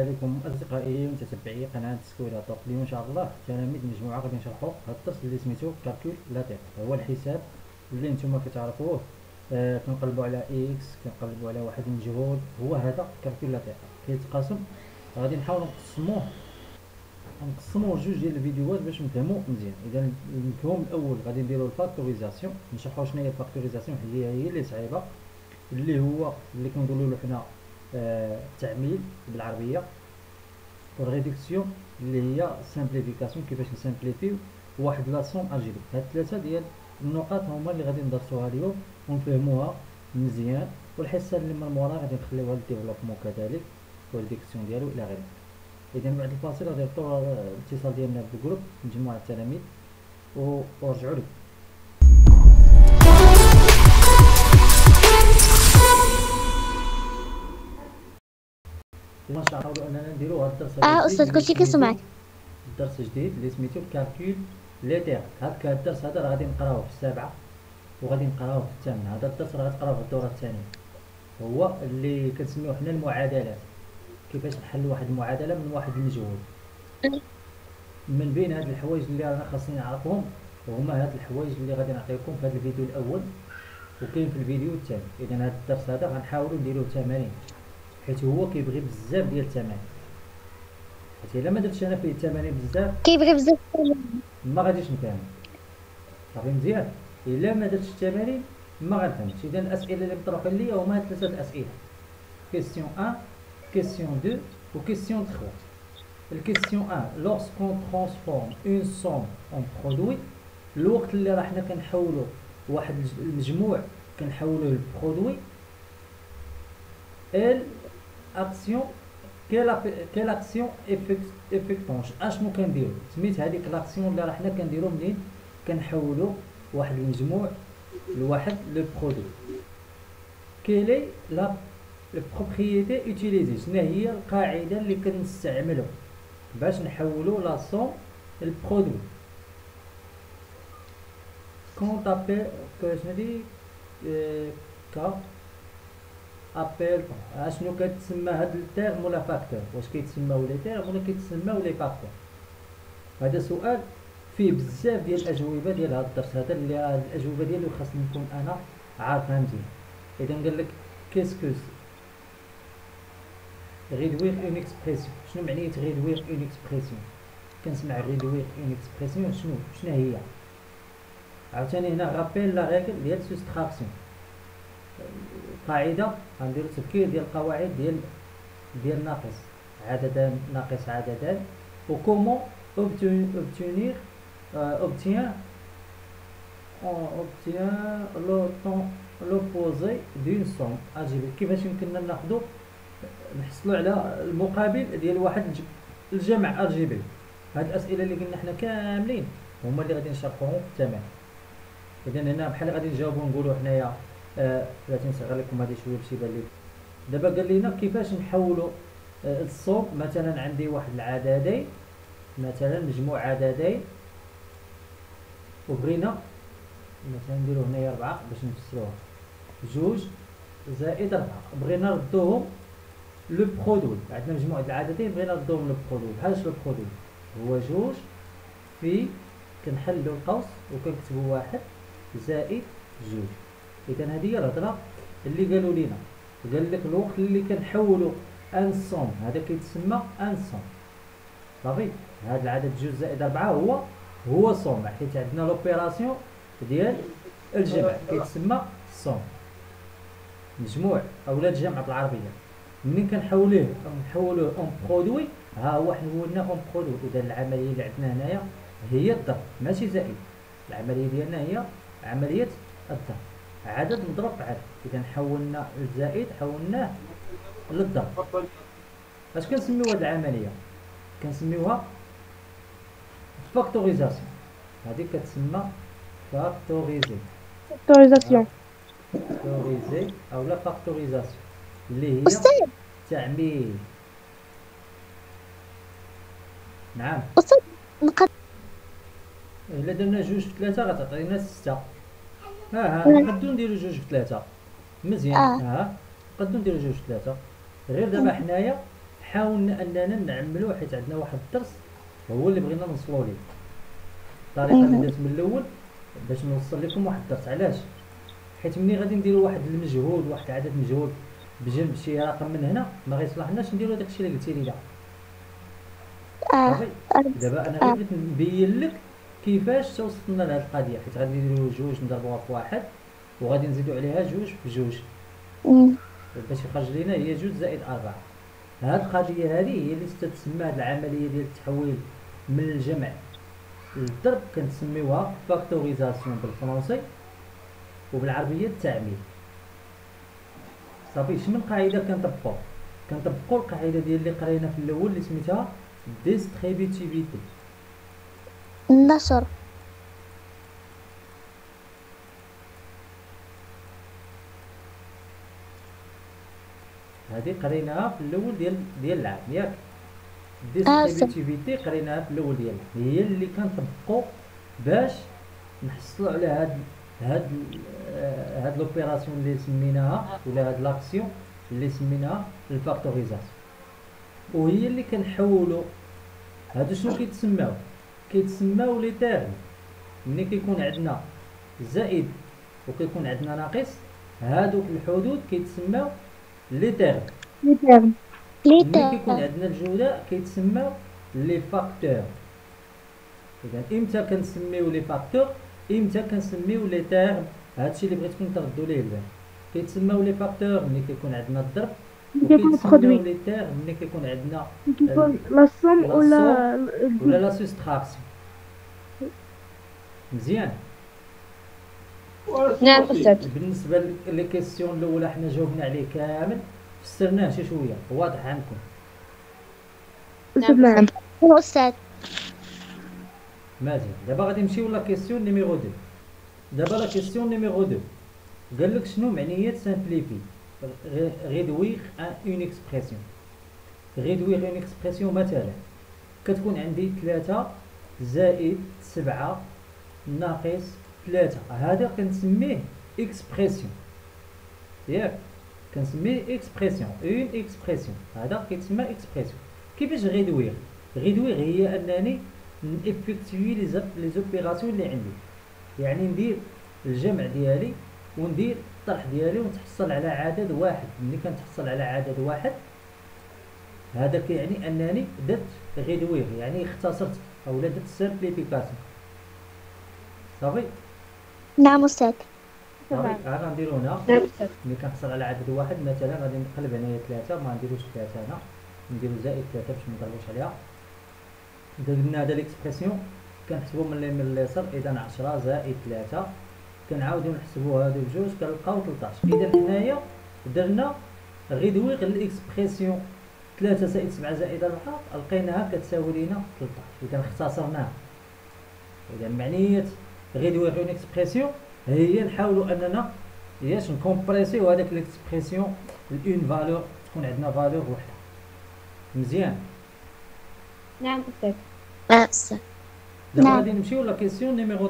عليكم أصدقائي ومتتبعي قناة سكويلا توك. اليوم إن شاء الله تلاميذ مجموعة غادي نشرحو هاد الدرس اللي سميتو كالكول لاتيق. هو الحساب اللي نتوما كتعرفوه. كنقلبو على إكس، كنقلبو على واحد المجهول، هو هذا كالكول لاتيق كيتقاسم. غادي نحاولو نقسموه لجوج ديال الفيديوهات باش نفهمو مزيان. إذا المفهوم الأول غادي نديرو الفاكتوريزاسيون، نشرحو شناهي الفاكتوريزاسيون، هي اللي صعيبة، اللي هو اللي كنقولوا حنا التعميل بالعربيه، والريدكسيون اللي هي سامبليفيكاسيون، كيفاش نسامبليفيو واحد لا سوم الجبري. هاد ثلاثه ديال النقاط هما اللي غادي ندرسوها اليوم ونفهموها مزيان، والحصه اللي من مورا غادي نخليوها للديفلوبمون كذلك والريدكسيون ديالو الى غيره. اذا بعد الفاصل غادي نطلعوا الاتصال ديالنا بالجروب مجموعه التلاميذ ورجعوا لكم. ان شاء الله نحاولوا اننا نديروا هذا الدرس استاذ كلشي كيسمعك. درس جديد اللي سميتو كالكول ليتير. هذا الدرس هذا راه غادي نقراوه في السابعه وغادي نقراوه في الثامنه. هذا الدرس راه غتقراوه في الدوره الثانيه، هو اللي كنسميوه حنا المعادلات، كيفاش نحل واحد المعادله من واحد المجهول. من بين هاد الحوايج اللي رانا خاصنا نعرفهم هما هاد الحوايج اللي غادي نعطيكم في هذا الفيديو الاول وكاين في الفيديو الثاني. اذا هذا الدرس هذا غنحاولوا نديروه تمارين، حيت هو كيبغي بزاف ديال التمارين. حيت الا ما درتش انا فيه التمارين بزاف كيبغي بزاف ما غاديش نفهم. صافي مزيان، الا ما درتش التمارين ما غنفهمش. اذا الاسئله اللي مطروحين ليا هما ثلاثه الاسئله: كيسيون 1، كيسيون 2 و كيسيون 3. الكيسيون 1 لورسكون ترانسفورم اون سوم اون برودوي، الوقت اللي راه حنا كنحولوا واحد المجموع كنحولوه لبرودوي. ال اكسيون كيل اكسيون افيكتونج، اشنو كنديرو؟ سميت هذيك لاكسيون اللي راه حنا كنديرو منين كنحولوا واحد المجموع لواحد لو برودوي. كيلي لا بروبريتي اوتيليزي، شنو هي القاعده اللي كنستعملوا باش نحولوا لا سوم للبرودوي؟ كون تابيل شنو دي كا ابيل. اشنو كتسمى هاد التيرم ولا فاكتور؟ واش كيتسماو لي تيرم ولا كيتسماو لي فاكتور؟ هذا سؤال فيه بزاف ديال الاجوبه ديال هذا الدرس هذا، اللي الاجوبه ديالو خاصني نكون انا عارفها مزيان. اذا قال لك كيسكوز ريدوير اون اكسبريسيون، شنو معنيه ريدوير اون اكسبريسيون؟ كنسمع ريدوير اون اكسبريسيون شنو هي؟ عاوتاني هنا رابيل لا ريغل ديال سوستراكسيون، قاعده غنديرو تفكير ديال القواعد ديال ناقص عددان ناقص عددان، وكومون obtenir l'opposé d'une somme algébrique. كيفاش يمكننا ناخذوا نحصلوا على المقابل ديال واحد الجمع الجبري؟ هاد الاسئله اللي قلنا حنا كاملين هما اللي غادي نشرحوهم في التمارين. اذا هنا بحال غادي نجاوبوا نقولوا حنايا بلاتي نصغر لكم هذه شويه باش يبان لكم. دابا قال لنا كيفاش نحولوا الصوم. مثلا عندي واحد العددين، مثلا مجموع عددين، وبغينا مثلا نديرو هنايا 4 باش نفسروها، 2 زائد 4، بغينا نردوهم لو برودوي. عندنا مجموعة العددين بغينا نردوهم لو برودوي. بحال شنو البرودوي؟ هو 2 في كنحلو القوس وكنكتبو 1 زائد 2. اذا هذه هي الهضره اللي قالوا لينا. قال لك الوقت اللي كنحولوا ان سوم هذا كيتسمى ان سوم. صافي، هذا العدد 2 زائد 4 هو سوم، حيت عندنا لوبيراسيون ديال الجمع كيتسمى سوم، مجموع اولا الجمع بالعربيه. منين كنحولوه اون برودوي، ها هو حولناه اون برودوي. اذا العمليه اللي عندنا هنايا هي الضرب ماشي زائد، العمليه ديالنا هي عمليه الضرب، عدد مضروب في عدد. اذا حولنا الزائد حولناه للضرب. اش كنسميو هاد العمليه؟ كنسميوها فاكتوريزاسيون. هذه كتسمى فاكتوريزاسيون اولا فاكتوريزاسيون، اللي هي استاذ تعميل. نعم استاذ الا درنا 2 في 3 غتعطينا 6. نقدو نديرو 2 في 3 مزيان. نقدو نديرو 2 في 3. غير دابا حنايا حاولنا اننا نعملوه حيت عندنا واحد الدرس هو اللي بغينا نوصلوا ليه. الطريقه اللي درت من الاول باش نوصل لكم واحد الدرس. علاش؟ حيت ملي غادي نديروا واحد المجهود، واحد عدد مجهود بجنب شي رقم من هنا، ما غيصلحناش نديروا داكشي اللي قلتي لي. صافي. دابا انا غير بغيت نبين لك كيفاش توصلنا لهاد القضيه، حيت غادي نديروا جوج نضربوها في واحد وغادي نزيدوا عليها جوج في جوج باش يخرج لينا هي جوج زائد 4. هاد القضيه هذه هي اللي تتسمى هاد العمليه ديال التحويل من الجمع للضرب كنسميوها فاكتوريزاسيون بالفرنسي، وبالعربيه التعميل. صافي. شنو القاعده كنطبقوا القاعده ديال اللي قرينا في الاول اللي سميتها ديستريبيتيفيتي. النشر. هذه قريناها في الاول ديال العام ياك. ديستريبيتيفيتي قريناها في الاول ديال العام، هي اللي كنطبقوا باش نحصلوا على هاد لوبيراسيون اللي سميناها، ولا هاد لاكسيون اللي سميناها الفاكتوريزاسيون، وهي اللي كنحولوا. هادو شنو كيتسماو لي تيرم. ملي كيكون عندنا زائد وكيكون عندنا ناقص، هادو في الحدود كيتسماو لي تيرم. ملي كيكون عندنا الجداء كيتسماو لي فاكتور. اذا امتى كنسميو لي فاكتور، امتى كنسميو لي تيرم؟ هادشي اللي بغيتكم تردوا ليه البال. كيتسماو لي فاكتور ملي كيكون عندنا الضرب، وكيتسماو لي تيرم ملي كيكون عندنا لا صوم ولا لا سوستراكسيون. مزيان. نعم أستاذ. بالنسبه للكيسيون الاولى حنا جاوبنا عليه كامل، فسرناه شي شويه، واضح عندكم؟ نعم أستاذ. مزيان. دابا غادي نمشيو لا كيسيون نيميرو 2. دابا لا كيسيون نيميرو 2 قال لك شنو معنيه سامبليفي، ريدوير اون اكسبرسيون. ريدوير اون اكسبرسيون مثلا كتكون عندي 3 زائد 7 ناقص 3، هذا كنسميه اكسبرسيون ياك، كنسميه اكسبرسيون، اون اكسبرسيون، هذا كيتسمى اكسبرسيون. كيفاش ريدوير هي انني نيفيكتوي لي زوبيراسيون اللي عندي، يعني ندير الجمع ديالي وندير الطرح ديالي ونتحصل على عدد واحد. ملي كنتحصل على عدد واحد هذا كيعني انني درت ريدوير، يعني اختصرت اولا درت سامبليفيكاسيون. صافي. نعم أستاذ. صافي. غنديرو هنا ملي كنحصل على عدد واحد مثلا غادي نقلب هنايا 3، ما نديروش 3 هنا، نديرو زائد 3 باش ما نضربوش عليها. درنا هذا ليكسبرسيون كنحسبو من اليسار، اذا 10 زائد 3 كنعاودو نحسبو هادو بجوج كنلقاو 13. اذا حنايا درنا ريدوير الاكسبرسيون 3 زائد 7 زائد 4 لقيناها كتساوي لينا 13، اذا اختصرناها. اذا معنيه ريدوير اون اكسبرسيون هي نحاولوا اننا ياش نكومبريسيو هذاك ليكسبرسيون لون فالور، تكون عندنا فالور وحده. مزيان. نعم أستاذ. أستاذ. دابا غادي نمشيو لا كيسيون نيميرو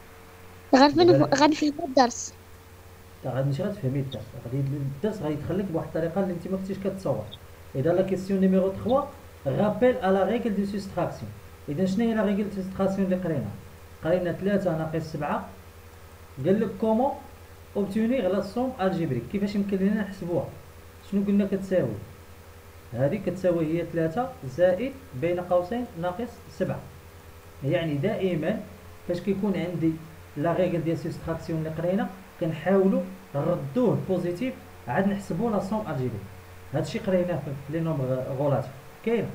3. غادي في الدرس. غادي ماشي غتفهمي الدرس، غادي الدرس غيدخل لك بواحد الطريقه اللي انت ما كنتيش كتصور. اذا لا كيسيون نيميرو 3 رابيل على لا ريغل دو سوستراكسيون. اذا شنو هي لا ريغل دو سوستراكسيون اللي قرينا 3 ناقص 7. قال لك كومون اوبتونيغ لا سوم الجبريك، كيفاش يمكن لنا نحسبوها. شنو قلنا كتساوي؟ هذه كتساوي هي 3 زائد بين قوسين ناقص 7. يعني دائما فاش كيكون عندي لا ريغل ديال سوستراكسيون اللي قرينا كنحاولوا نردوه بوزيتيف عاد نحسبوا لا سوم الجبريك. هادشي قريناه في لي نومبر غولاتيف. كاين؟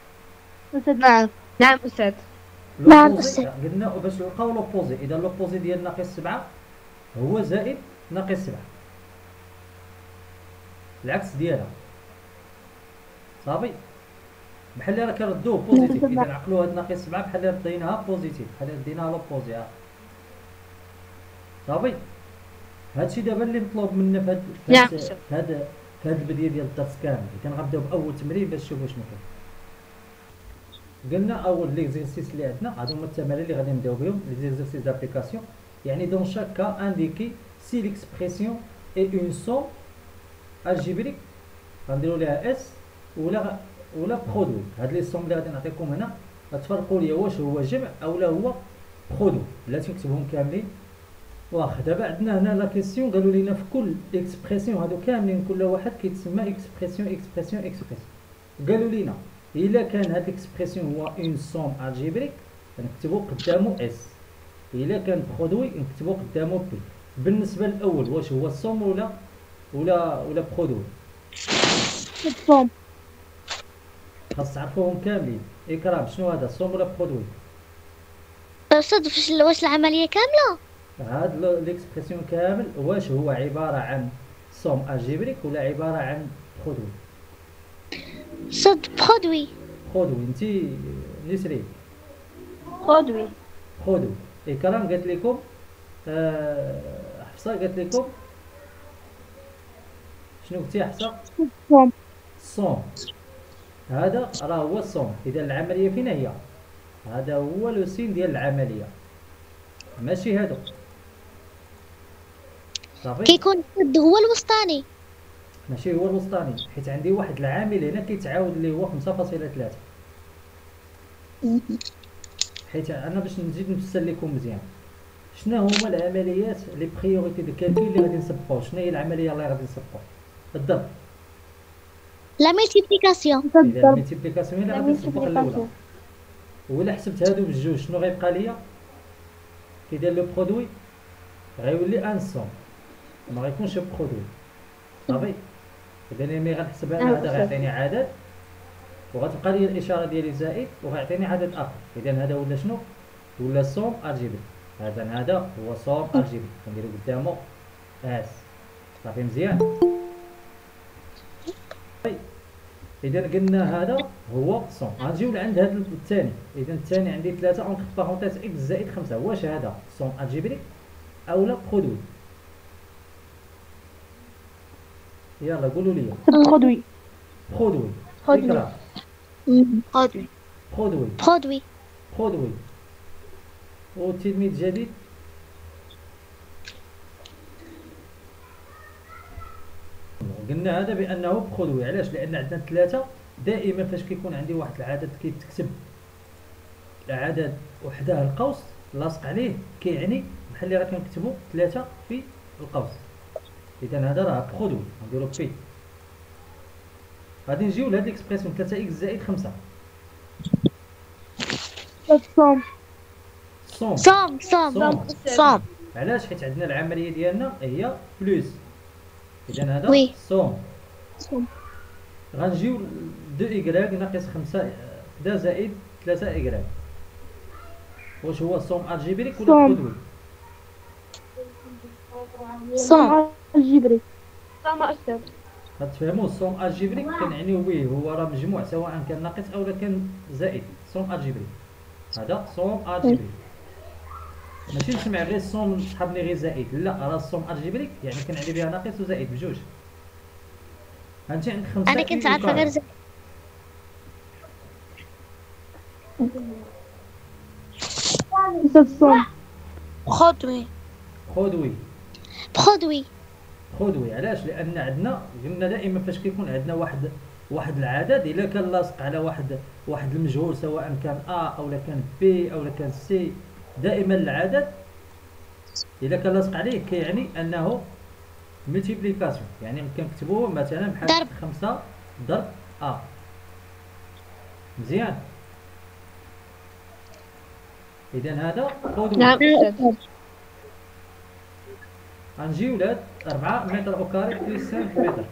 نعم. نعم أستاذ. نعم أستاذ. قلنا باش نلقاو لوبوزي، اذا لوبوزي ديال ناقص 7 هو زائد ناقص 7، العكس ديالها. صافي. بحال اللي راه كنردوه بوزيتيف، اذا عقلوا هاد ناقص 7 بحال اللي رديناها بوزيتيف، بحال اللي رديناها لوبوزي. صافي. هادشي دابا اللي مطلوب منا في هاد البدايه ديال الدرس كامل. كنغنبداو باول تمرين باش تشوفوا شنو كاين. قلنا اول ليكزيرسيس اللي عندنا هادو هما التمارين اللي غادي نبداو بهم، لي زيكزيرسيس دابليكاسيون. يعني دون شاك كا انديكي سي ليكسبرسيون اي اون سوم الجبريك غنديرو ليها اس، ولا ولا برودوي. هاد لي سوم اللي غادي نعطيكم هنا غتفرقوا لي واش هو جمع او لا هو برودوي. بلاتي نكتبهم كاملين. واخا دابا عندنا هنا لا كيسيون قالوا لينا في كل اكسبريسيون هادو كاملين كل واحد كيتسمى اكسبريسيون اكسبريسيون اكسبريسيون. قالوا لينا الا كان هاد الاكسبريسيون هو اون سوم الجبريك نكتبوا قدامه اس، الا كان برودوي نكتبوا قدامه بي. بالنسبه للاول واش هو السوم ولا برودوي؟ الصوم. خاص تعرفوهم كاملين. اكرام شنو هذا السوم ولا برودوي؟ أستاذ واش العملية كاملة؟ هاد ليكسبريسيون كامل واش هو عباره عن سوم الجبريك ولا عباره عن برودوي؟ أستاذ برودوي. برودوي. انت نسرين برودوي. برودوي. اكرام قالت لكم حفصه قالت لكم شنو قلتي يا حفصه؟ الصوم. الصوم. هذا راه هو الصوم. اذا العمليه فين هي؟ هذا هو لو سين ديال العمليه ماشي هادو. صافي كيكون هو الوسطاني. ماشي هو الوسطاني، حيت عندي واحد العامل هنا كيتعاود اللي هو 5.3. حيت انا باش نزيد نفسر لكم مزيان شنو هما العمليات لي بريوريتي دو كالكول اللي غادي نسبقوا. شنو هي العمليه اللي غادي نسبقوا؟ الضرب. لا ملتيبليكاسيون. اذا الضرب. الملتيبليكاسيون اللي غادي نسبق الاولى. ولا حسبت هادو بجوج شنو غيبقى ليا؟ كيدير لو برودوي غيولي ان سوم ما غيكونش برودوي. صافي. اذا ملي غنحسب انا هذا غيعطيني عدد وغتبقى لي الاشاره ديالي زائد وغيعطيني عدد اخر. اذا هذا ولا شنو؟ ولا سوم الجبري. هذا هو سوم الجبري كنديرو قدامه اس. صافي مزيان. اذا قلنا هذا هو سوم. غنجيو لعند هذا الثاني. اذا الثاني عندي 3 اونتر بارونتيز اكس زائد 5. واش هذا سوم الجبري او لا برودوي؟ يلا قولوا لي. برودوي. برودوي. برودوي. إكرام. برودوي. برودوي. برودوي. برودوي. وتلميذ جديد قلنا هذا بانه برودوي. علاش؟ لان عندنا 3 دائما فاش كيكون عندي واحد العدد كيتكتب العدد وحده القوس لاصق عليه كيعني بحال اللي راه كنكتبوا 3 في القوس. اذا هذا راه برودوي. نديرو بي. غادي نجيو لهاد ليكسبريسيون 3 اكس زائد 5. الصوم. صوم. صوم صوم صوم. علاش؟ حيت عندنا العمليه ديالنا هي بلوس. اذا هذا وي. صوم. الصوم. غنجيو 2 إكراك ناقص 5 1 زائد 3 إكراك. واش هو صوم الجبريك ولا صوم. برودوي؟ صوم الجبري. صوم أستاذ. غتفهموا الصوم الجبريك كنعنيو به هو راه مجموع سواء كان ناقص او كان زائد. صوم الجبري هذا صوم الجبري. ماشي نسمع غير الصوم سحبني غير زائد، لا راه الصوم الجبريك يعني كنعني بها ناقص وزائد بجوج. انت عندك 5 أنا كنت عارفة غير زي أستاذ الصوم. برودوي. برودوي. برودوي. برودوي. علاش؟ لان عندنا قلنا دائما فاش كيكون عندنا واحد العدد الا كان لاصق على واحد المجهول سواء كان او لا كان بي او لا كان سي، دائما العدد الا كان لاصق عليه كيعني انه ملتيبليكاسيون. يعني كنكتبوه مثلا بحال ضرب. 5 ضرب مزيان. اذا هذا برودوي. نعم أستاذ. غنجيو لهاد 4 متر او كاري بلس 5 متر.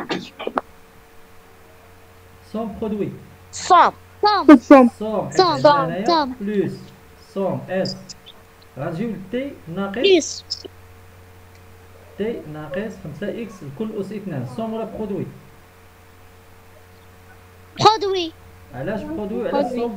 سوم برودوي. صوم صوم الصوم. صوم حيت صوم. عندنا هنايا صوم. بلوس صوم اس. غنجيو لتي ناقص بليس. تي ناقص 5 اكس الكل اس 2. صوم ولا برودوي؟ برودوي. علاش برودوي؟ علاش صوم؟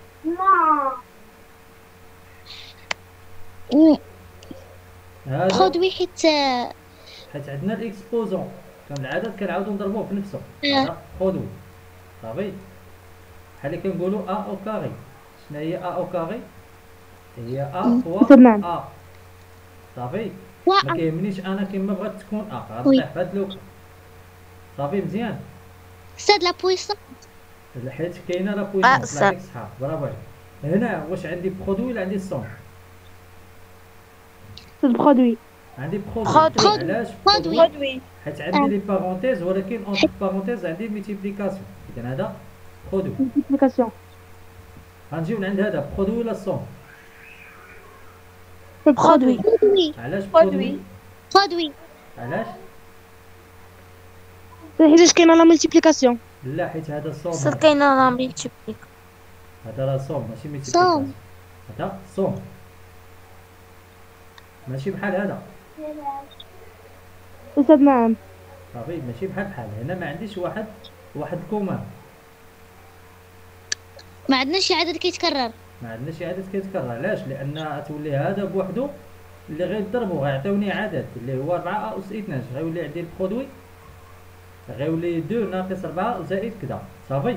هذا برودوي حيت حيت عندنا الاكسبوزون كان العدد كنعاودو نضربوه في نفسه. آه. هذا برودوي. صافي. بحال اللي كنقولوا او كاري. شنو هي او كاري؟ هي فوا تمام. صافي. و ما كيهمنيش انا كيما بغات تكون وي. غنطيح في هاد لوكا. صافي مزيان. أستاذ لا بويسون. حيت كاينه لا بويسونس أستاذ. يعطيك الصحة، برافو عليك. هنا واش عندي برودوي ولا عندي سون؟ أستاذ برودوي. عندي برودوي. برودوي. علاش برودوي. برودوي. حيت عندي لي بارونتيز، ولكن اونتر بارونتيز عندي ميتيبليكاسيون، اذا هذا برودوي. ملتيبليكاسيون. غنجيو من عند هذا برودوي ولا سون؟ أستاذ برودوي. برودوي. علاش برودوي. برودوي. علاش؟ حيتاش كاينه لا ملتيبليكاسيون. لا حيت هذا سوم، أستاذ كاينة لا ملتيبليك. هذا راه سوم ماشي سوم. ميتيبليكاسيون. هذا سوم ماشي بحال هذا. أستاذ نعم. صافي ماشي بحال هنا ما عنديش واحد الكومان، ما عندناش شي عدد كيتكرر. ما عندناش شي عدد كيتكرر. علاش؟ لان تولي هذا بوحدو اللي غيضربو، غيعطيوني عدد اللي هو 4 أس 12، غيولي عندي البرودوي غيولي 2 ناقص 4 زائد كذا. صافي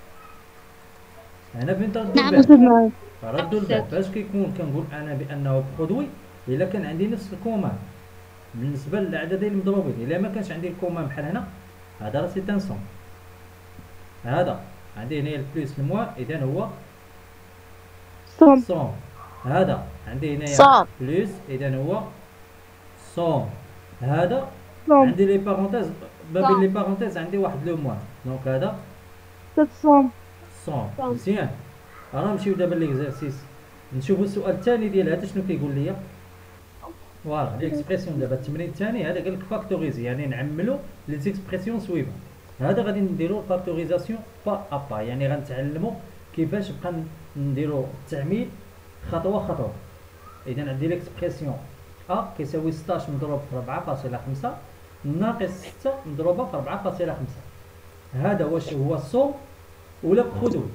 هنا فين تردو نعم. البال؟ أستاذ نعم. ردوا البال فاش كيكون كنقول انا بانه برودوي الا كان عندي نفس الكومان بالنسبه للعددين المضروبين. الا ما كانش عندي الكومان بحال هنا، هذا راه سي ان سون. هذا عندي هنا البلوس الموان، اذا هو صوم. سون. هذا عندي هنايا صوم. بلوس، اذا هو سون. هذا صوم. عندي لي بارونتيز، ما بين لي بارونتيز عندي واحد لو موان، دونك هذا أستاذ صوم. سون. صون. مزيان. انا نمشيو دابا ليكزارسيس، نشوفوا السؤال الثاني ديال هذا شنو كيقول لي. فوالا ليكسبرسيون دابا التمرين الثاني هذا قال لك فاكتوريزي، يعني نعملوا لي زيكسبرسيون سويفون. هذا غادي نديروا فاكتوريزاسيون با ابا، يعني غنتعلموا كيفاش بقى نديروا التعميل خطوه خطوه. اذا عندي ليكسبرسيون ا كيساوي 16 مضروب في 4.5 ناقص 6 مضروبه في 4.5. هذا واش هو الصوم ولا برودوي؟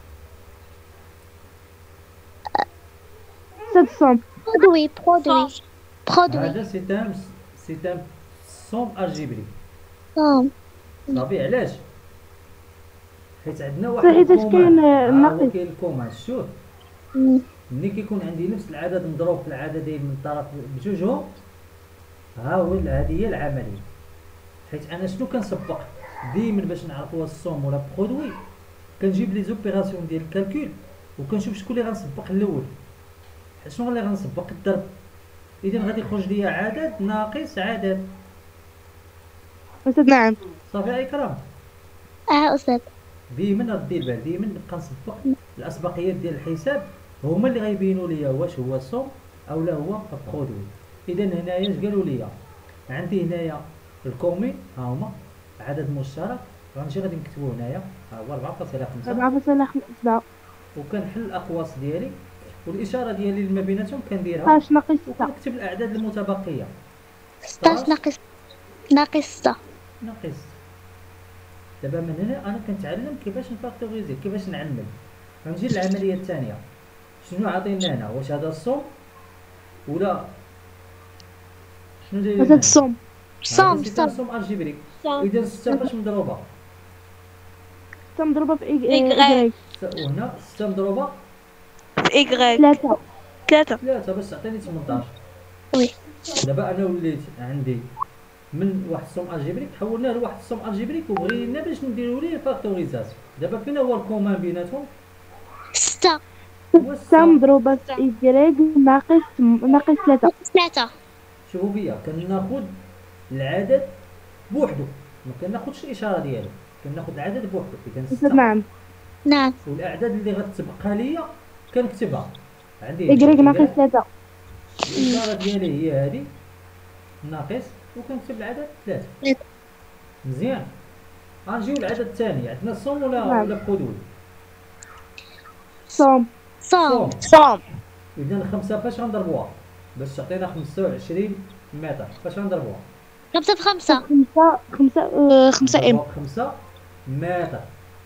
أستاذ صوم. برودوي. برودوي. برودوي. هذا سي ان صوم الجبري. صوم. صافي علاش؟ حيت عندنا واحد حيتاش الكومان. كاين هو ناقص. كاين الكومان. شوف ملي كيكون عندي نفس العدد مضروب في العددين من طرف بجوجهم، ها هو هذه هي العمليه. حيت انا شنو كنسبق ديما باش نعرفوا الصوم ولا برودوي، كنجيب لي زوبيراسيون ديال الكالكول وكنشوف شكون اللي غنسبق الاول، شنو اللي غنسبق الضرب. اذا غادي يخرج لي عدد ناقص عدد. أستاذ نعم. صافي يا اكرام، أستاذ. ديما ردي البال، ديما نبقى نسبق الاسبقيات ديال الحساب، هما اللي غيبينوا لي واش هو الصوم او لا هو برودوي. اذا هنايا اش قالوا لي؟ عندي هنايا الكومي ها هما عدد مشترك، غنمشي غادي نكتبو هنايا ها هو 4.5 4.5 وكنحل الاقواس ديالي، والاشاره ديالي اللي ما بيناتهم كنديرها 16 ناقص 6. ونكتب الاعداد المتبقيه. 16 ناقص 6. ناقص. دابا من هنا انا كنتعلم كيفاش نفاكتوريزي، كيفاش نعمل. غنجي للعمليه الثانيه، شنو عاطينا هنا؟ واش هذا الصوم ولا شنو داير أستاذ صوم. صوم. صوم. صوم. صوم الجبري. صوم. اذا 6 فاش مضروبه؟ 6 مضروبة في إيكغيك. وهنا 6 مضروبه إيكغيك. 3. 3 باش تعطيني 18. وي. دابا انا وليت عندي من واحد الصوم الجبريك حولناه لواحد الصوم الجبريك وبغينا باش نديرو ليه فاكتوريزاسيون. دابا فين هو الكومان بيناتهم؟ 6. 6 مضروبة في إيكغيك ناقص 3. 3. شوفوا فيا كناخد العدد بوحدو، ما كناخدش الاشاره ديالو، كناخد العدد بوحدو. اذا أستاذ 6 نعم. نعم. والاعداد اللي غتبقى ليا كنكتبها. عندي إيكغيك ناقص 3. الاشاره ديالي هي هذه ناقص وكنكتب العدد 3. مزيان. غنجيو للعدد الثاني، عندنا الصوم نعم. ولا برودوي؟ صوم. صوم. صوم. اذا 5 فاش غنضربوها باش تعطينا 25 متر؟ فاش غنضربوها؟ 5 في 5. 5 إم. 5 متر.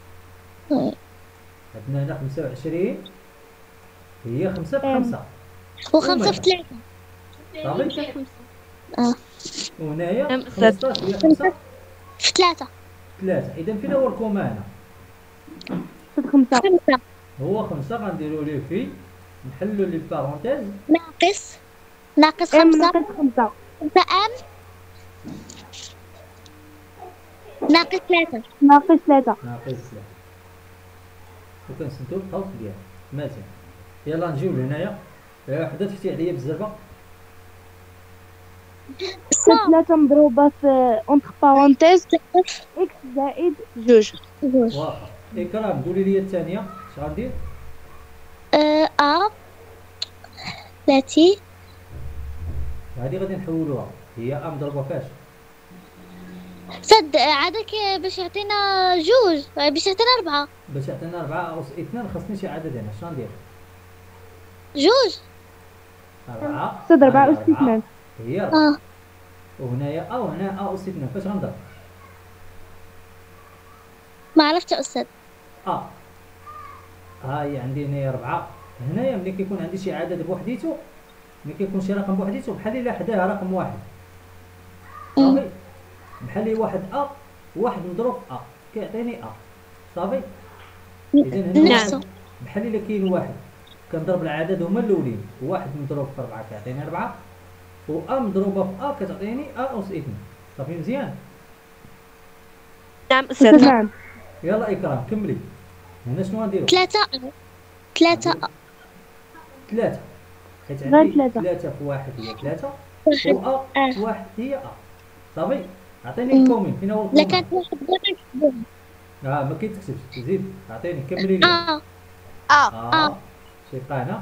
عندنا هنا 25 هي 5 في 5 و5 في 3. صافي. آه. وهنايا أم 15 هي 5 في 3. 3. اذا فين هو الكومان؟ أستاذ 5. 5 هو 5. غنديرو ليه في نحلو لي بارونتيز ناقص إم 5. ناقص 5. 5 أم ناقص 3. ناقص 3. ناقص 3. وكنسدو القوس ديالها. مزيان، يلا نجيو لهنايا. وحده تفتي عليا بالزربه. سالب 3 مضروبة في اونتر بارونتيز اكس زائد جوج. واخا اكرام قولي لي الثانيه اش غندير. أ ثلاثي هذه غادي نحولوها، هي ا مضروبه فاش؟ سد عادك باش يعطينا جوج، باش يعطينا 4 باش يعطينا 4 أس 2 خاصني شي عدد هنا. اش غندير؟ جوج. 4 سد 4 أس 2. هي 4 وهنايا ا وهنا ا أس 2 فاش غنضرب؟ ما عرفتش يا أستاذ. ها هي عندي هنايا 4. هنايا ملي كيكون عندي شي عدد بوحديتو، ملي كيكون شي رقم بوحديتو بحال الا حداه رقم واحد صافي، بحال لي واحد ا واحد مضروب ا كيعطيني ا صافي. اذا هنا نفسه. بحال الا كاين واحد كنضرب العدد هما الاولين، واحد مضروب في 4 كيعطيني 4 و ا مضروبه في ا كتعطيني ا أس 2 صافي. مزيان. نعم أستاذ أستاذ. نعم. يلا اكرام كملي. هنا شنو غنديرو؟ 3 3 حيت غير عندي ثلاثة. 3 في 1 هي 3 واحد و ا في 1 هي ا صافي. عطيني الكومين، فين هو لا الكومين؟ كانت واحد غير ما كيتكتبش، زيد عطيني كملي لي. شيطانه.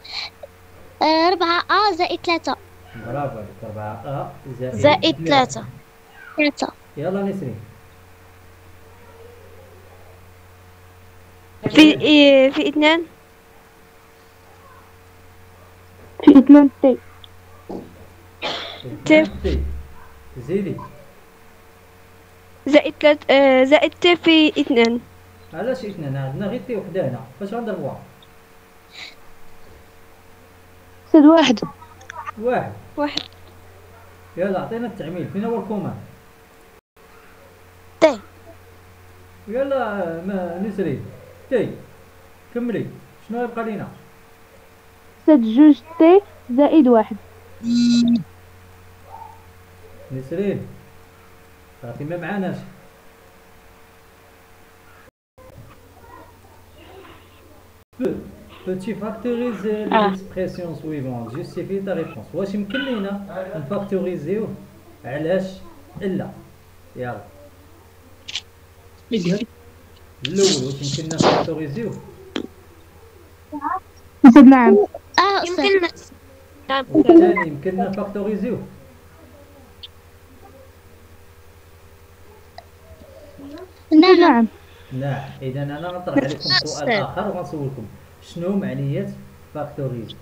4 زائد 3 برافو عليك. 4 ا زائد 3. 3 يلا نسرين. في 2 في 2 تي. تي. زيدي. زائد 3 زائد تي في 2. علاش 2؟ عندنا غير تي وحده هنا، فاش غنضربوها؟ أستاذ واحد. واحد. يلا عطينا التعميل، فين هو الكومان؟ تي. يلا ما نسرين تي كملي. شنو يبقى لينا؟ أستاذ جوج تي زائد واحد. نسرين راكي ما معاناش. Peux-tu factoriser l'expression suivante? Justifie ta réponse. واش يمكن لينا نفاكتوريزيوه؟ علاش؟ إلا يلا الأول واش يمكننا نفاكتوريزيوه؟ أستاذ نعم. أستاذ يمكن. نعم الثاني يمكننا نفاكتوريزيوه. أستاذ نعم. نعم. إذا أنا غنطرح عليكم سؤال آخر وغنسولكم شنو معنية فاكتوريز؟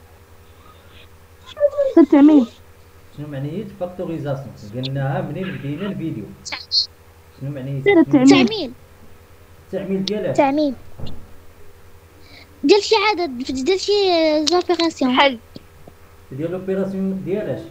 أستاذ تعميم. شنو معنية فاكتوريزاسيون؟ قلناها منين بدينا الفيديو. شنو معنية تعميم التعميل ديالها؟ تعميم ديال شي عدد، ديال شي زوبيراسيون. حل. ديال لوبيراسيون ديالاش؟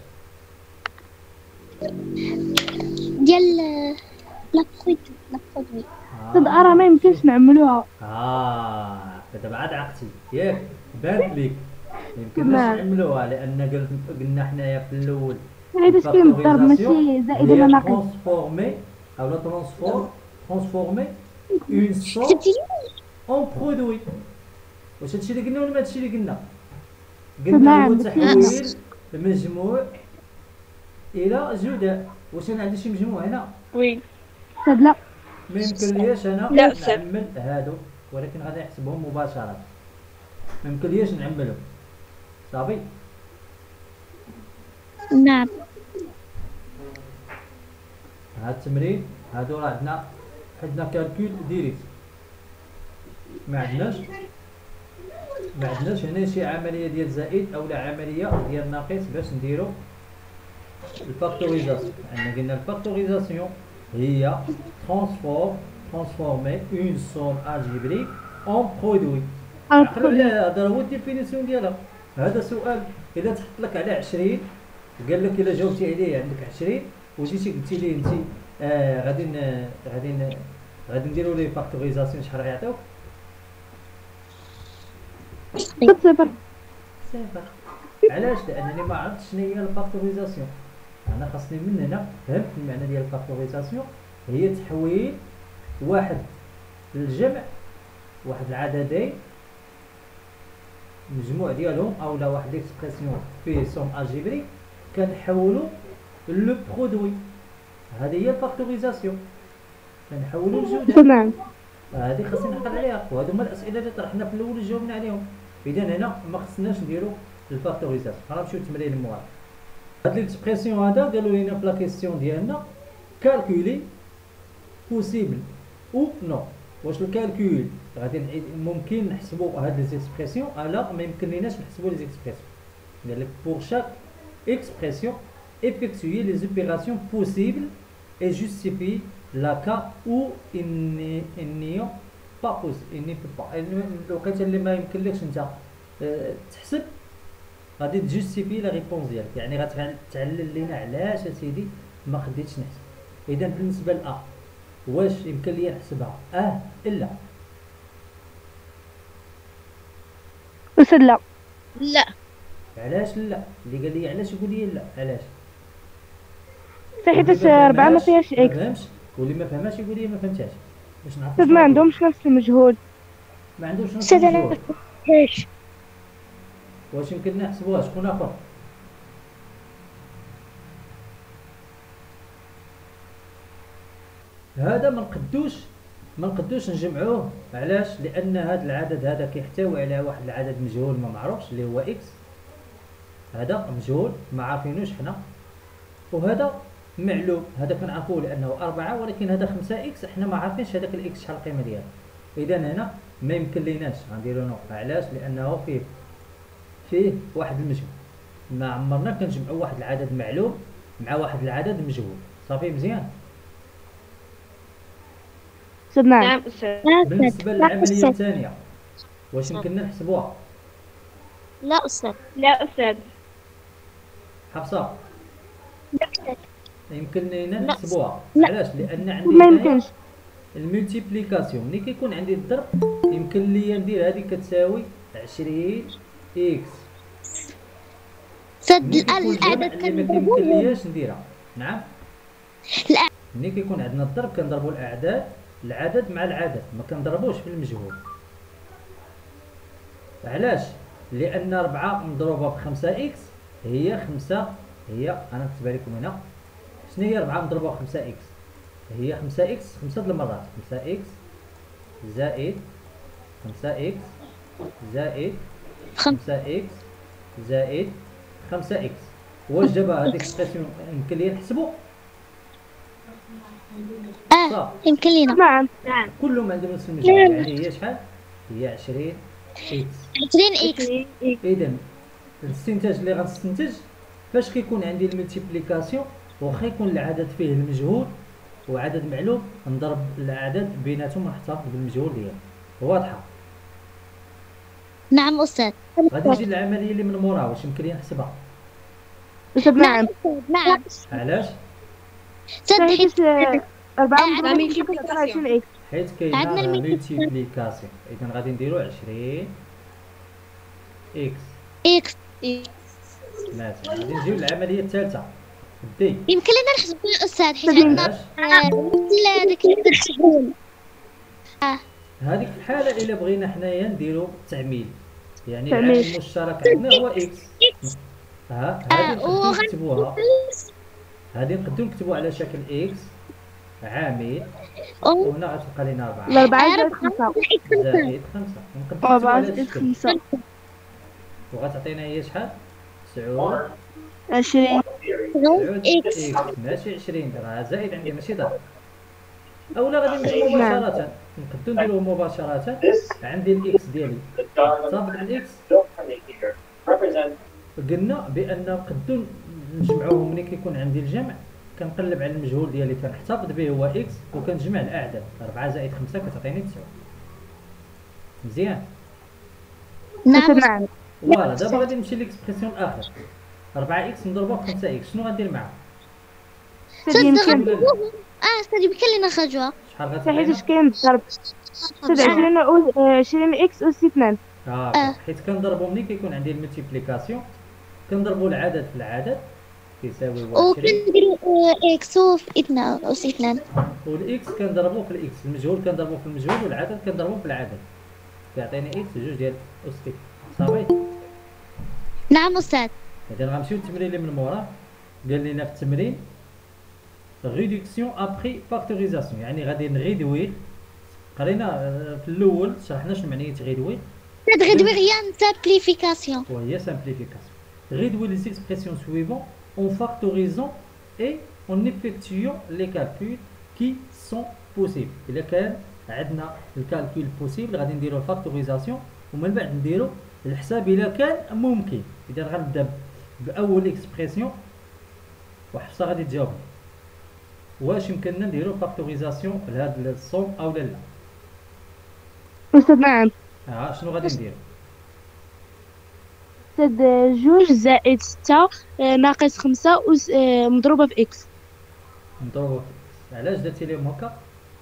ديال لا برودوي. أستاذ أرى ما يمكنش نعملوها. دابا عاد عقتي ياك بان ليك يمكنناش نعملوها، لأن قلنا حنايا في الأول باش كاين الضرب ماشي زائد ولا ناقص. ترانسفورمي أو لا ترانسفورمي اون سوم اون برودوي. واش هادشي اللي قلنا ولا ما هادشي اللي قلنا؟ قلنا هو تحويل المجموع إلى جداء. واش أنا عندي شي مجموع هنا؟ وي. أستاذ لا. ما يمكنلياش انا لا أستاذ. نعمل هادو، ولكن غادي نحسبهم مباشره. ما يمكنليش نعملهم صافي. نعم. هاد التمرين هادو راه عندنا كالكول ديريكت. ما عندناش هنا شي عمليه ديال زائد او لا عمليه ديال ناقص باش نديرو الفاكتوريزاسيون. قلنا الفاكتوريزاسيون هي transformer une somme algébrique en produit. عقلوا على هذا هو الديفينيسيون ديالها. هذا سؤال الا تحط لك على 20 قال لك الا جاوبتي عليه عندك 20 وجيتي قلتي ليه انت غادي نديروا لي فاكتوريزاسيون شحال غيعطيوك؟ صفر. صفر. علاش؟ لانني ما عرفتش شنو هي الفاكتوريزاسيون. انا خاصني من هنا فهمت المعنى ديال الفاكتوريزاسيون هي تحويل واحد للجمع واحد العددين المجموع ديالهم اولا واحد ليكسبرسيون فيه سوم الجبري كنحولوا لو برودوي. هذه هي الفاكتوريزاسيون، كنحولوا لجوده. تمام. هذه خاصنا نعقل عليها، وهذو هما الاسئله اللي طرحنا في الاول جاوبنا عليهم. اذا هنا ما خصناش نديروا الفاكتوريزاسيون. غنمشيو للتمرين الموالي. هاد ليكسبرسيون هذا قالوا لينا في لا كيسيون ديالنا كالكولي بوسيبل او نو. واش الكالكول غادي ممكن نحسبوا هاد لي زيكسبرسيون الا ما يمكن ليناش نحسبوا لي زيكسبرسيون. قال لك بور شاك اكسبرسيون effectuer les opérations possibles et justifier la cas où il n'y a pas possible, il n'y peut pas. الوقيته اللي ما يمكنلكش انت تحسب غادي تجوستيفي لا ريبونس ديالك، يعني غتعلل لينا علاش اسيدي ما خديتش نحسب. اذا بالنسبه ل واش يمكن لي نحسبها الا أستاذ لا. لا. علاش لا؟ اللي قال لي علاش يقول لي لا. علاش؟ حيت 4 ما فيهاش ما اكس. فهمش، واللي ما فهماش يقول لي ما فهمتهاش باش نعرف. أستاذ ما عندهمش نفس المجهود. ما عندوش نفس أستاذ أنا المجهود. ايش؟ واش يمكن نحسبوها؟ شكون اخر؟ هذا ما نقدوش نجمعوه. علاش؟ لان هذا العدد هذا كيحتوي على واحد العدد مجهول ما معروفش اللي هو اكس. هذا مجهول ما عارفينوش حنا، وهذا معلوم هذا كنعرفوه لانه 4، ولكن هذا 5 اكس حنا ما عارفينش هذاك الاكس شحال القيمه ديالو. اذا هنا ما يمكن ليناش غنديرو نقطه. علاش؟ لانه فيه واحد المجهول. ما عمرنا كنجمعوا واحد العدد معلوم مع واحد العدد مجهول. صافي مزيان. أستاذ نعم. نعم أستاذ. بالنسبه للعمليه الثانيه واش يمكننا نحسبوها؟ لا أستاذ. لا أستاذ. حفصه لا أستاذ. يمكن لينا لا. نحسبوها. لا. علاش؟ لان عندي ما هنايا يمكنش. الملتيبليكاسيون ملي كيكون عندي الضرب يمكن لي ندير هذه كتساوي 20 اكس. أستاذ ملي كيكون العدد الجمع اللي ما كان كيمكن لياش نديرها. نعم. لا. ملي كيكون عندنا الضرب كنضربوا الاعداد العدد مع العدد، ما كنضربوش في المجهول. علاش؟ لان 4 مضروبه ب 5 اكس هي 5. هي انا نكتبها لكم هنا. شنو هي 4 مضروبه ب 5 اكس؟ هي 5 اكس 5 د المرات. 5 اكس زائد 5 اكس زائد 5 اكس زائد 5 اكس. واش دابا هذيك السيتاسيون يمكن لي نحسبو؟ صافي يمكن لينا. نعم. كلهم عندهم نفس المجهول. يعني هي شحال؟ هي 20 اكس. 20 اكس. اذا الاستنتاج اللي غنستنتج فاش كيكون عندي الملتيبليكاسيون واخا يكون العدد فيه المجهول وعدد معلوم نضرب الاعداد بيناتهم ونحتفظ بالمجهول ديالو. واضحه؟ نعم أستاذ. غادي نجي للعمليه اللي من موراها واش يمكن لي نحسبها؟ أستاذ نعم. نعم. علاش؟ أستاذ حيت 4 عندنا مضروبة في 20 اكس. حيت عندنا كاينه الملتيبليكاسيون. ملتيبليكاسيون. اذا غادي نديرو 20 اكس. اكس. مثلا غادي نجيو للعمليه الثالثه دي. يمكن لنا نحسبوا أستاذ حيت عندنا علاش؟ مثل داك التحويل. هذيك الحاله الا بغينا حنايا نديرو التعميل، يعني تعميل. العامل المشترك عندنا هو اكس. هذه نقدروا نكتبوها، هذه نقدروا نكتبوها على شكل اكس عامل، وهنا غتبقى لنا 4 الأربعة زائد 5. زائد 5. نقدروا نكتبوا 4 على زائد الشكل 5. وغتعطينا هي شحال؟ 9 20. 9 اكس ماشي 20. راه زائد عندي ماشي ضرب. اولا غادي نديرو مباشرة، نقدروا نديروه مباشرة. عندي الاكس ديالي صافي الاكس قلنا بان نقدروا نجمعوهم. ملي كيكون عندي الجمع كنقلب على المجهول ديالي كنحتفظ به هو اكس وكنجمع الاعداد. 4 زائد 5 كتعطيني 9. مزيان. نعم. نعم. فوالا دابا غادي نمشي ليكسبرسيون الاخر. 4 اكس مضروبه في 5 اكس شنو غندير معها؟ أستاذ يمكن. أستاذ يمكن لنا نخرجوها. شحال حيت غتعطينا؟ اش كاين الضرب. أستاذ 20 اكس أس 2. حيت كنضربو ملي كيكون عندي الملتيبليكاسيون كنضربو العدد في العدد كيساوي 20، وكنديرو اكس في 2 والاكس كنضربو في الاكس، المجهول كنضربو في المجهول والعدد كنضربو في العدد. كيعطيني اكس جوج ديال اس اكس. صافي. نعم أستاذ. إذا غنمشيو للتمرين اللي من موراه. قال لنا في التمرين ريدكسيون ابخي فاكتوريزاسيون، يعني غادي نغيدوي. قرينا في الاول شرحنا شنو معنيه تغيدوي. réduire rien simplification. وهي simplification. Réduire les expressions suivantes en factorisant et en effectuant les calculs qui sont possibles. إلا كان عندنا الكالكول بوسيبل غادي نديرو الفاكتوريزاسيون ومن بعد نديرو الحساب إلا كان ممكن. إذا غنبدا بأول إكسبرسيون وحفصة غادي تجاوب واش يمكننا نديرو فاكتوريزاسيون لهاد الصوم أو لا. أستاذ نعم. شنو غادي نديرو؟ أستاذ جوج زائد 6 ناقص 5 مضروبة في إكس. نضربو في إكس. علاش درتي ليهم هكا؟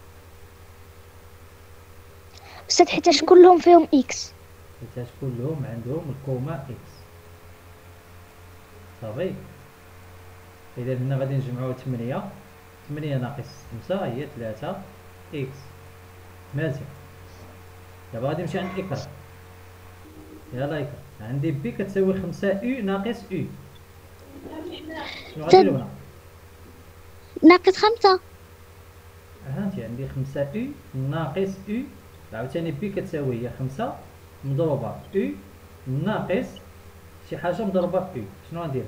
أستاذ حيتاش كلهم فيهم إكس. حيتاش كلهم عندهم الكوما إكس. صافي. إذا هنا غادي نجمعو 8 ناقص 5 هي 3 إكس. مزيان. دابا غادي نمشي عند إكرام. يلا إكرام. عندي بي كتساوي 5 أو ناقص أو. شنو غنديرو هنا؟ ناقص 5. هانتي عندي 5 أو ناقص أو. عاوتاني بي كتساوي هي 5 مضروبة أو ناقص شي حاجة مضروبة في أو. شنو غندير؟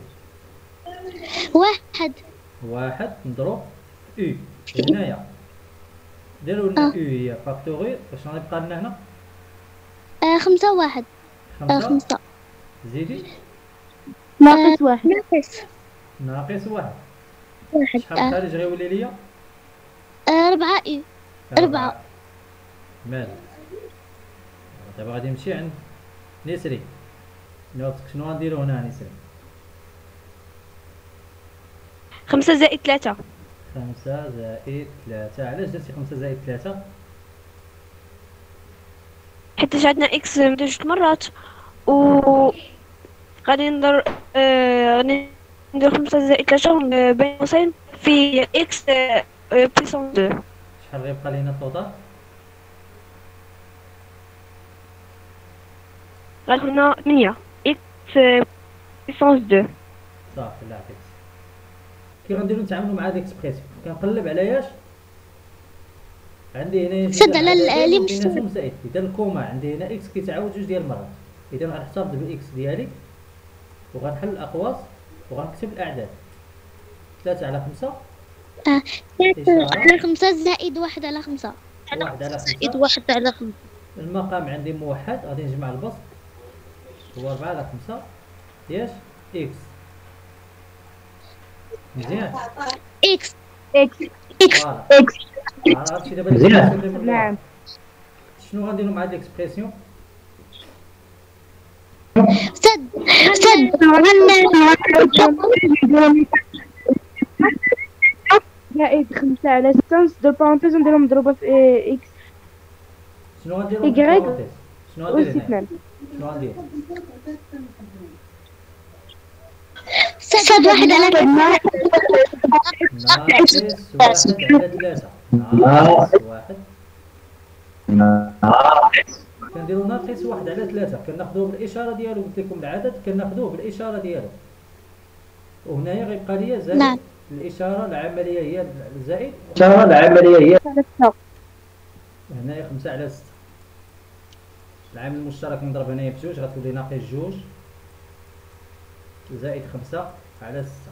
1 مضروب في أو. هنايا ديرو لنا أو هي فاكتوري. واش غيبقى لنا هنا؟ 5 1. 5 زيدي ناقص 1. ناقص 1. 1. شحال خارج غيولي ليا؟ 4 أو. 4. مال. دابا غادي نمشي عند نسري. شنو غنديرو هنا نسري؟ 5 زائد 3. 5 زائد 3. علاش درتي 5 زائد 3؟ حيت عندنا إكس جوج مرات و غادي ندير غادي ندير 5 زائد 3 بين قوسين في إكس بيسون 2. شحال غيبقى لينا التوتال؟ غادي هنا 8 إكس بيسون 2. صافي. لا عطيك. كي غنديرو نتعاملو مع هاد الاكسبريسيون كنقلب على ياش؟ عندي هنا سد على اللي مش زائد. اذا الكوما عندي هنا اكس كيتعاود جوج ديال المرات. اذا غنحتفظ بالاكس ديالي وغنحل الاقواس وغنكتب الاعداد. 3 على 5 على 5 زائد 1 على 5. 1 على 5 زائد 1 على 5. المقام عندي موحد. غادي نجمع البسط هو 4 على 5 ياش اكس. مزيان. إكس. فوالا. عرفتي دابا الاكسبريسيون اللي نعم. شنو غنديرو مع هاد الاكسبريسيون؟ سد زائد 5 على 6 نسدو بارونتيز ونديرو مضروبة في إكس. شنو غنديرو؟ إكغيك شنو أس غندير هنا؟ 2. شنو غندير؟ سد 1 على 3. ناقص 1 على 3. ناقص 1. كنديرو ناقص 1 على 3. كناخدوه بالاشاره ديالو. قلت لكم العدد كناخدوه بالاشاره ديالو. وهنايا غيبقى ليا زائد. نعم. الاشاره العمليه هي الزائد. على 6. هنايا 5 على 6. العامل المشترك نضرب هنايا في 2 غتولي ناقص 2 زائد 5 على 6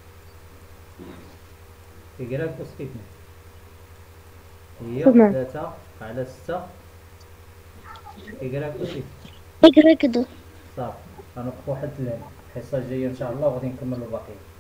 إكراك أس 2 هي تمام. 3 على 6 إكراك أس 2. إكغيك 2. صافي. غنوقفو حد الحصة الجاية إن شاء الله وغادي نكملو الباقي.